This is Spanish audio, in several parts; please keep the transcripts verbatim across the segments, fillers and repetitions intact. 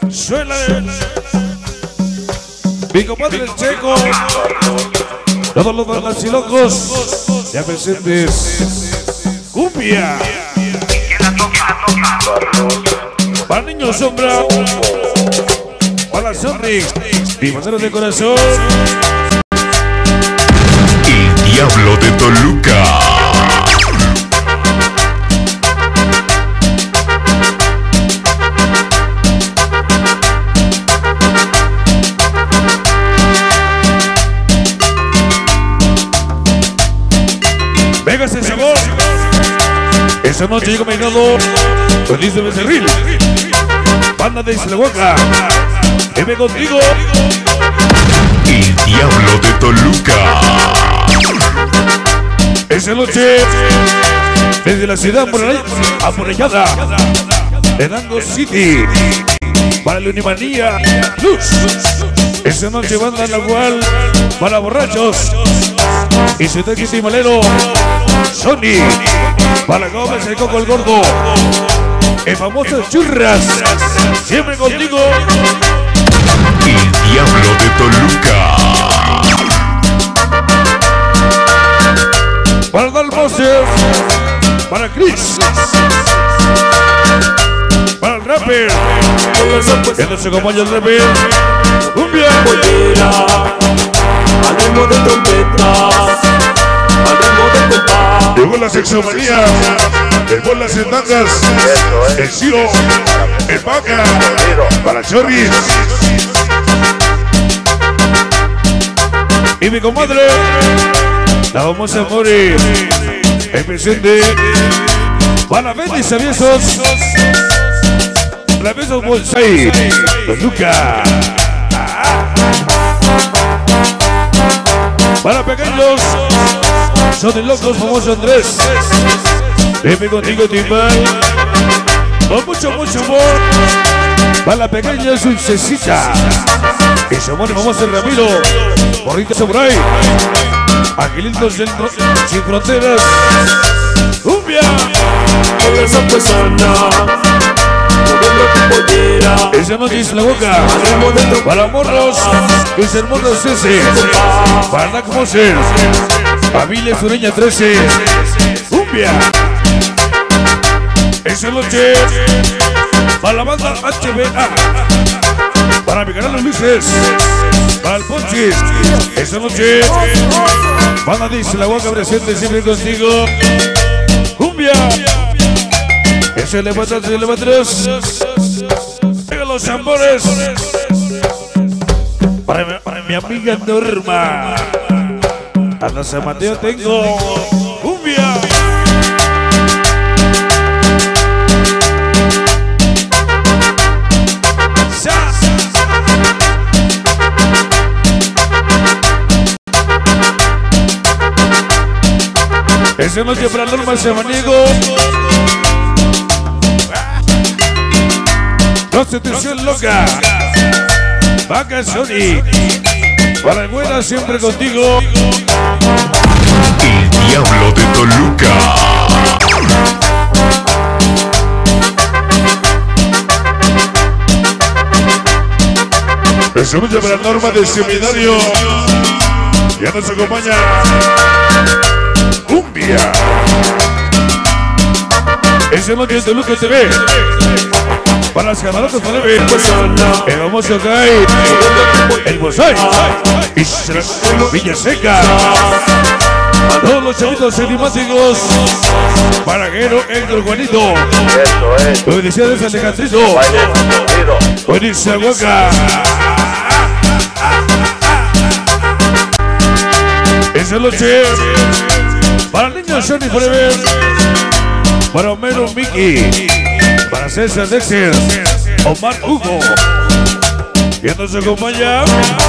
Suena mi compadre el Checo. Todos los bandas y locos ya presentes. Cumbia. Para Niño Sombra. Para Sonic. Mi bandera de corazón. El Diablo de Toluca. Venga ese sabor. Esa noche llega Mainado con Liz de Becerril. Banda de Islahuaca. Eve contigo. El Diablo de Toluca. Esa noche desde la ciudad amurallada de Dango City para la Unimanía Luz. Esa noche banda en la cual para borrachos y su tequis y malero Sony para Gómez el Coco el Gordo, el famoso Churras, siempre contigo. El Diablo de Toluca. Para Dalmoser, para Chris, para el rapper, que no se acompaña el rapper. Cumbia. Al ritmo de trompetas, al ritmo de compás. Llegó la sexomanía, el bolas en tangas, el Ciro, el Paca, para Chorris. Y mi comadre, la famosa Mori, el presente, para Bendy Saviesos, la besos Bonsai, Toluca. Para pequeños, son de locos, famoso Andrés. Dime contigo, Timbal. Con mucho, mucho amor. Para la pequeña Dulcecita. Y su amor, famoso Ramiro. Borrito Samurai. Angelitos sin fronteras. Cumbia. Con esa persona, moviendo tu pollera. Esa noche es la boca. Al ritmo de trompetas. Para morros, Luis Hermoso Cese. Para Nac Moser. Familia Sureña trece. Cumbia. Esa noche para la banda H B A. Para mi canal Luises. Para el Ponchis. Esa noche banda de Islahuaca presente siempre contigo. Cumbia. Ese le va atrás, se le va atrás. Venga los tambores. Para mi, para mi amiga Norma. Hasta San Mateo tengo cumbia. Esa noche para Norma Samaniego. Constitución loca. Vaca Sony. Para el buena siempre contigo. El Diablo de Toluca. Esa noche para Norma de Seminario. Ya nos acompaña Cumbia. Esa noche de Toluca T V. Para las camarotas para ver el famoso Kai, el Bosai y Villaseca. A todos los chavitos enigmáticos. Para Guero, el Juanito. Bendiciones al Alejandrito. Con Islahuaca. Esa noche para el niño Johnny Forever. Para Homero Mickey. Para César Dexter, Omar Hugo. Y nos acompaña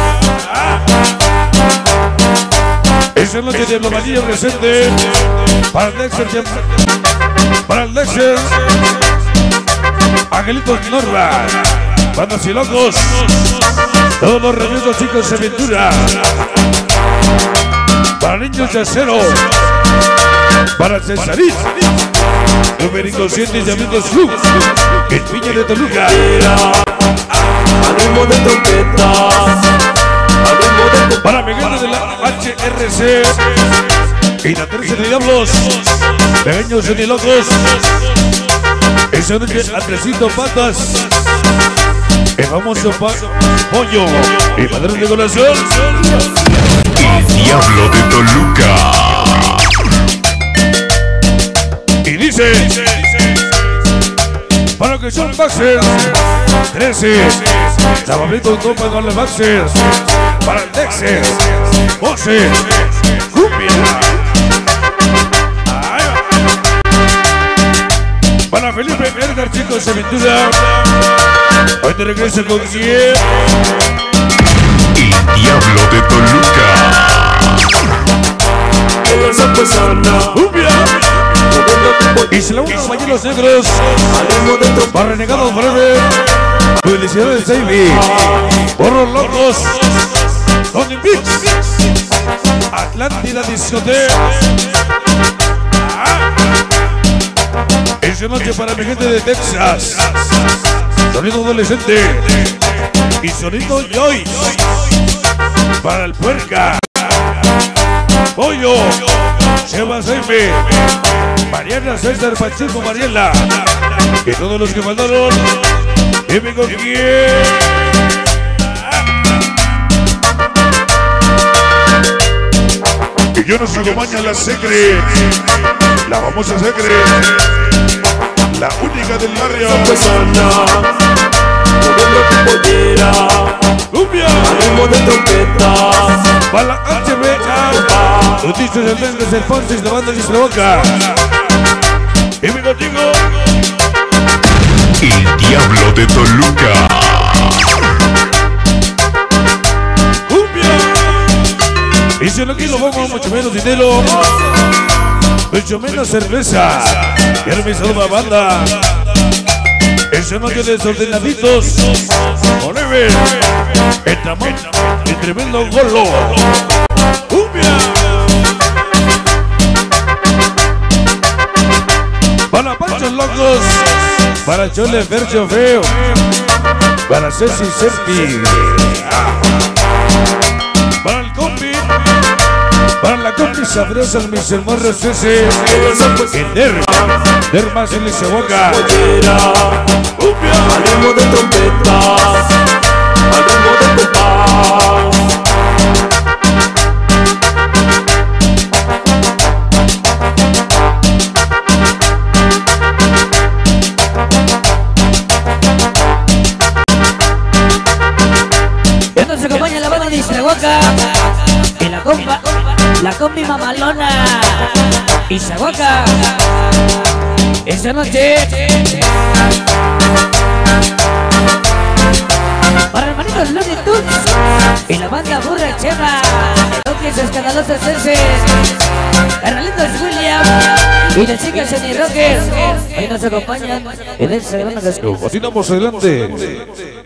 esa noche de Blomanillo presente. Para el Dexter, para el Dexter, Angelitos Norma, Bandas y Locos, todos los reunidos chicos de aventura. Para niños de acero, para Cesarit. Número inconsciente y amigos Club, el Piña de Toluca. doce. Y la trece de Diablos. Pequeños y locos. Esa noche Andresito Patas. El famoso pa pollo. Y padrón de corazón. El Diablo de Toluca. Y dice. Para que son Baxers. trece. Sabablito en copa con los Baxers. Para el Texas. doce. Cumbia. Para Felipe Edgar, chicos, aventura. Hoy te regresa con cien. El Diablo de Toluca. Esa persona. Cumbia. Y se la unen los bañeros negros. Para Renegado Forever. Felicidades, David. Porros locos. Tony Beach. Atlántida Discoteca. Esa noche para mi gente de Texas. Sonido adolescente. Y sonido Joy. Para el Puerca. Pollo. Sebas Jaime. Mariana César Pacheco Mariela. Y todos los que mandaron. Dime con quién. Y yo nos acompaña la Secre. La famosa Secre. La única del barrio. Persona. Moviendo tu pollera. Cumbia. Ritmo de trompeta. Para la H B A. Noticias del Mendes del Ponce, la banda de Boca. Dime contigo. El Diablo de Toluca. Cumbia. Y si no aquí lo vamos, mucho menos dinero. Mucho menos cerveza. Quiero mi saludo a banda. Esa noche de desordenaditos. Forever. El tamaño. El tremendo golo. Cumbia. Para Panchos Locos. Para Chole Fercho Feo. Para Ceci Septi. Para el compi. Para la compi sabrosa, mis hermosos Ceci. En Der. Der más en esa boca. Al ritmo de trompeta. Al ritmo de compás. Nos acompaña la banda de Isahuaca y la compa, la combi mamalona Isahuaca. Esta noche para hermanitos Looney Tunes y la banda Burra Chema, Toques Escandalosos Ceces, Carlitos William y las chicas Jenny Rockers. Hoy nos acompañan en esta gran ocasión. Continuamos adelante.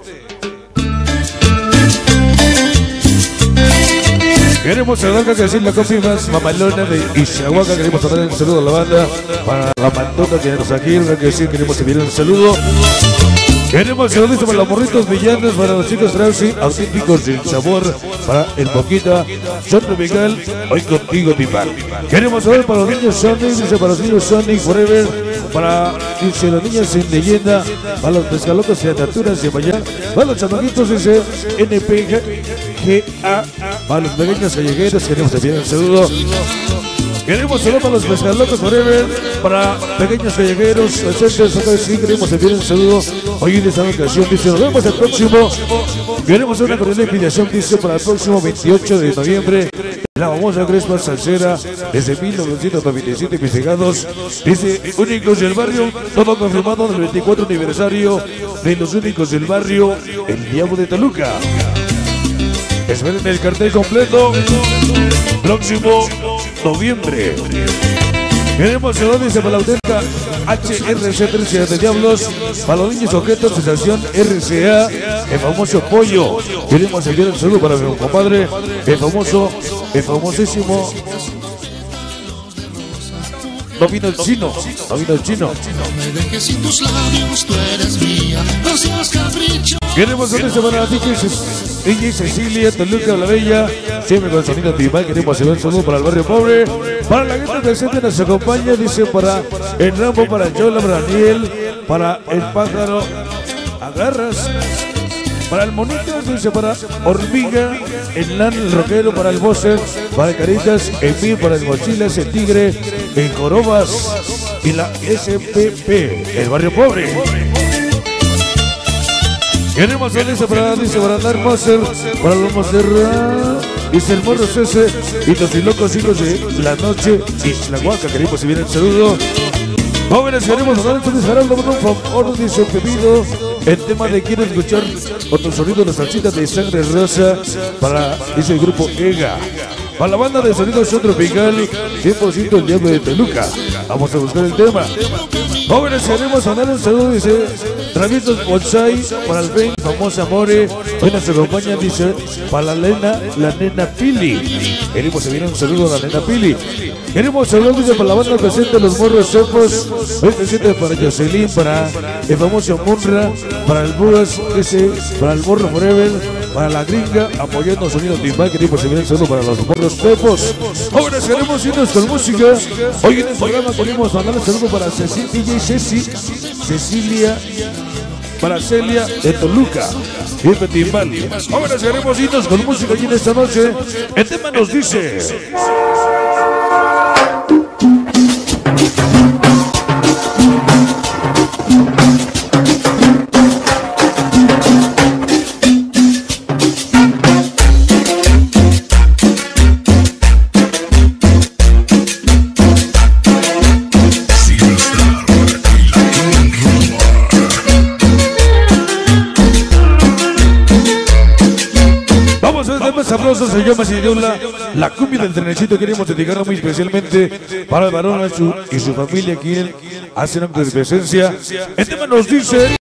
Queremos saludar que decir la compi más mamalona de Isahuaca. Queremos dar un saludo a la banda. Para la Mantota que nos aquí, que decir, queremos enviar un saludo. Queremos saludar para los morritos villanos, para los chicos Trausi, auténticos del sabor, para el Boquita, John Tropical, hoy contigo Pipal. Queremos saludar para los niños Sonic, dice para los niños Sonic Forever, para dice, los niños sin leyenda, para los pescalocos y ataturas de mañana, para los chamaquitos dice N P G A, para los pequeños callejeros, queremos enviar un saludo. Queremos saludar para los pescalocos Forever, para pequeños callejeros, etcétera. Sí, queremos enviar un saludo. Hoy en esta ocasión dice, nos vemos el próximo. Queremos hacer una cordial invitación, dice, para el próximo veintiocho de noviembre. La famosa Crespa Salsera, desde mil novecientos noventa y siete investigados, dice, únicos del barrio, todo confirmado del veinticuatro aniversario de los únicos del barrio, el Diablo de Toluca. Esperen el cartel completo, próximo noviembre. Queremos saludar dice para la auténtica H R C trece de Diablos, para los niños objetos de estación R C A, el famoso Pollo. Queremos enviar un saludo para mi compadre, el famoso, el famosísimo. No vino el chino, no vino el chino. Queremos saludar para las D Js D J Cecilia, Toluca, La Bella, siempre con sonido tribal. Queremos enviar un saludo para el barrio pobre, para la gente presente nos acompaña, dice para el Rambo, para el Yola, para Daniel, para el Pájaro, Agarras, para el Monito, dice para Hormiga, el Nan, el Roquero, para el Bosser, para el Caritas, Emil, para el Mochilas, el Tigre, el Corobas y la S P P, el barrio pobre. Queremos hacer esa para, dice para Dar Moser, para los Monserrat, dice el Morro Cese y los locos hijos de la noche y la Huaca. Queremos si viene el saludo. Jóvenes, queremos hablar entonces Gerardo por un favor, dice Pepito. El tema de quiero escuchar otro sonido de las salsitas de sangre rosa para, dice el grupo EGA. Para la banda de sonido tropical, cien por ciento el Diablo de Toluca. Vamos a buscar el tema. Jóvenes, queremos mandar un saludo, dice Traviesos Bonsai, para el Ben, famosa More. Hoy nos acompaña, dice, para la nena, la nena Pili. Queremos enviar un saludo a la nena Pili. Queremos saludar, dice, para la banda presente Los Morros Cepos. Hoy presente para Jocelyn, para el famoso Munra, para el Buras, ese, para el Morro Forever, para la Gringa, apoyando el sonido timbal. Queremos enviar un saludo para Los Morros Cepos. Jóvenes, queremos irnos con música. Hoy en el programa queremos mandar un saludo para Ceci, D J Ceci, Cecilia, para Celia de Toluca, Felipe Timbal. Jóvenes, queremos irnos con música y en esta noche el tema nos dice. Sabroso se llama Sidiola, la cumbia del trenecito. Queremos dedicarla muy especialmente para el varón y su familia, quien hace acto de presencia. El tema nos dice.